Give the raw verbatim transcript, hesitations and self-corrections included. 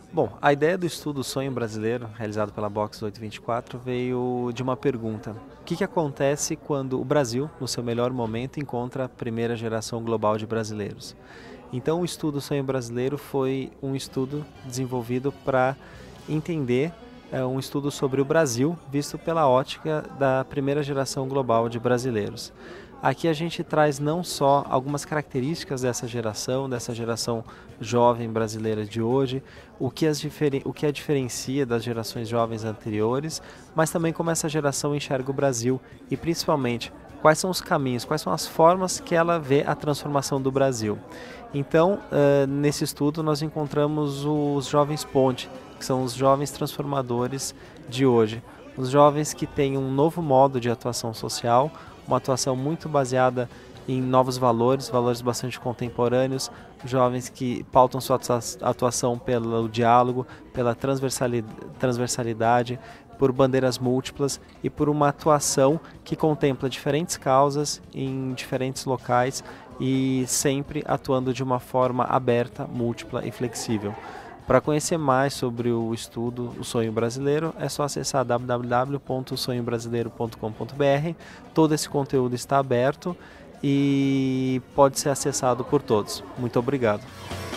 Bom, a ideia do estudo Sonho Brasileiro, realizado pela Box oito vinte e quatro, veio de uma pergunta. O que que acontece quando o Brasil, no seu melhor momento, encontra a primeira geração global de brasileiros? Então, o estudo Sonho Brasileiro foi um estudo desenvolvido para entender é, um estudo sobre o Brasil, visto pela ótica da primeira geração global de brasileiros. Aqui a gente traz não só algumas características dessa geração, dessa geração jovem brasileira de hoje, o que, as diferen o que a diferencia das gerações jovens anteriores, mas também como essa geração enxerga o Brasil e principalmente quais são os caminhos, quais são as formas que ela vê a transformação do Brasil. Então, uh, nesse estudo nós encontramos os jovens ponte, que são os jovens transformadores de hoje. Os jovens que têm um novo modo de atuação social, uma atuação muito baseada em novos valores, valores bastante contemporâneos, jovens que pautam sua atuação pelo diálogo, pela transversalidade, por bandeiras múltiplas e por uma atuação que contempla diferentes causas em diferentes locais e sempre atuando de uma forma aberta, múltipla e flexível. Para conhecer mais sobre o estudo O Sonho Brasileiro, é só acessar w w w ponto sonho brasileiro ponto com ponto b r. Todo esse conteúdo está aberto e pode ser acessado por todos. Muito obrigado.